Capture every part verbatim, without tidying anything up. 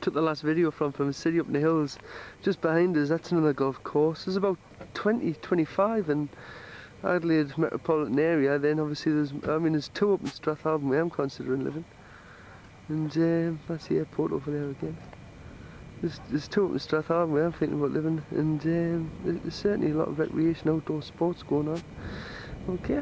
took the last video from from a city up in the hills just behind us. That's another golf course. There's about twenty, twenty-five in Adelaide metropolitan area. Then obviously there's, I mean there's two up in Strathalbyn where I'm considering living, and um, that's the airport over there again. There's, there's two up in Strathalbyn where I'm thinking about living, and um, there's certainly a lot of recreation, outdoor sports going on. Okay.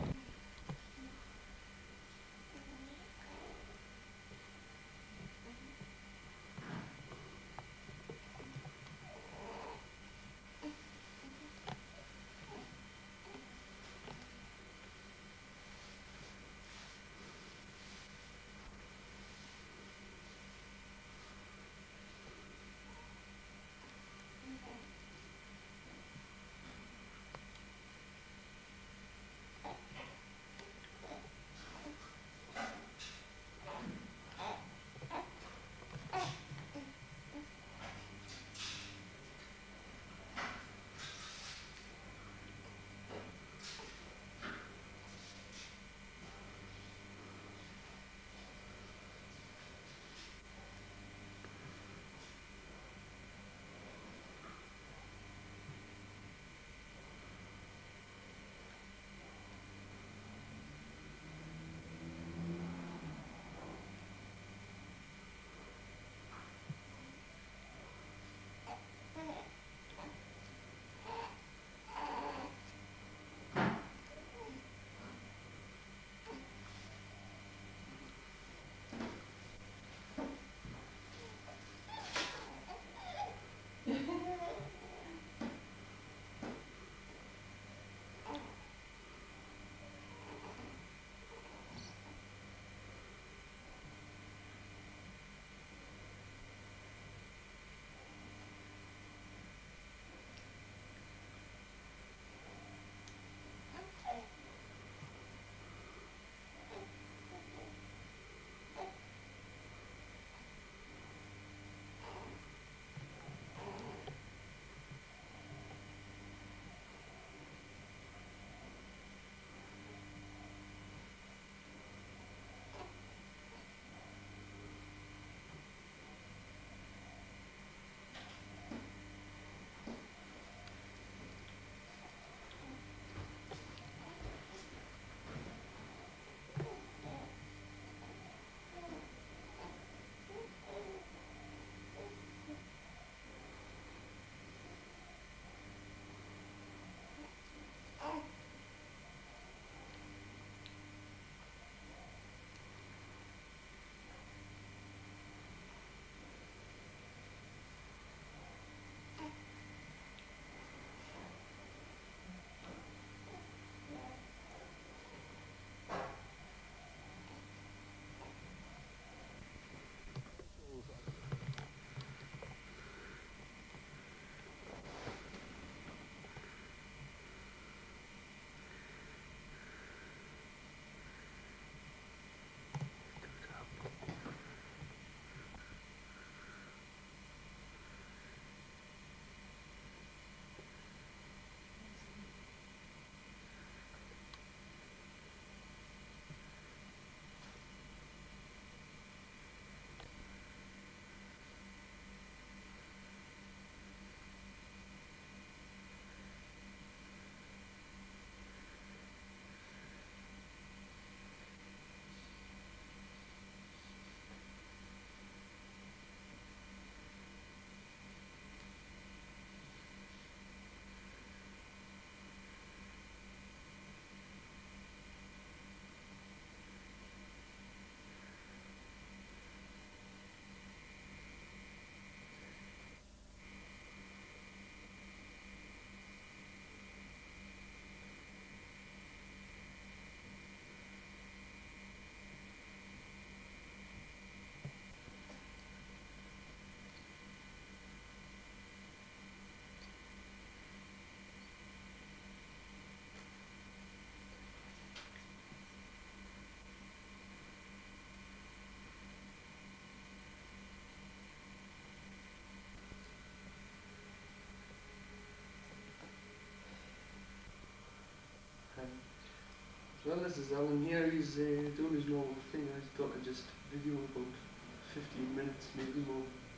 Well, this is Alan here. He's uh, doing his normal thing. I thought I'd just video about fifteen minutes, maybe more,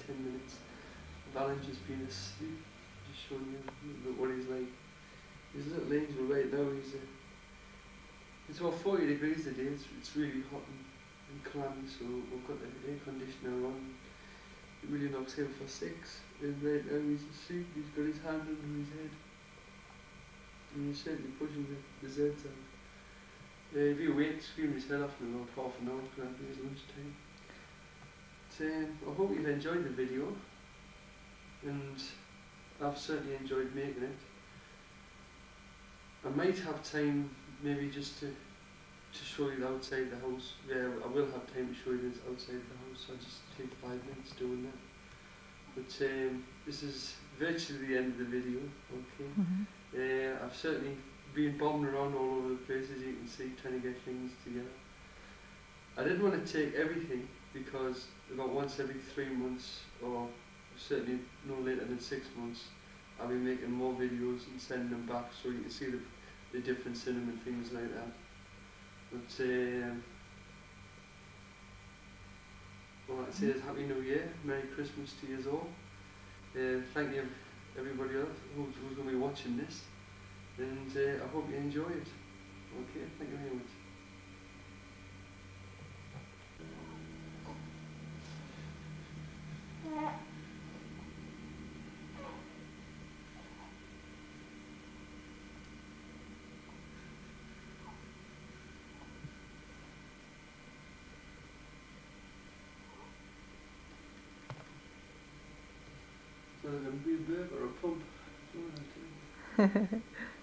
ten minutes of Alan just being asleep, just showing you a little bit what he's like. His little angel right now, he's a, it's about forty degrees today, it's, it's really hot and, and clammy, so we've got the air conditioner on. It really knocks him for six, and right now he's asleep, he's got his hand under his head, and he's certainly pushing the, the Zeds out. Uh, if he wakes, screaming his head off in about half an hour, because that'll be his lunchtime. So, um, I hope you've enjoyed the video, and I've certainly enjoyed making it. I might have time maybe just to to show you the outside the house. Yeah, I will have time to show you this outside the house. I'll just take five minutes doing that. But um, this is virtually the end of the video, okay? Mm-hmm. uh, I've certainly been bombing around all over the place, as you can see, trying to get things together. I didn't want to take everything because about once every three months, or certainly no later than six months, I'll be making more videos and sending them back so you can see the, the difference in them and things like that. But um, all I say is Happy New Year, Merry Christmas to you all. Uh, thank you everybody else who's, who's going to be watching this, and uh, I hope you enjoy it. Okay, thank you very much. So there's going to be a burger or a pump.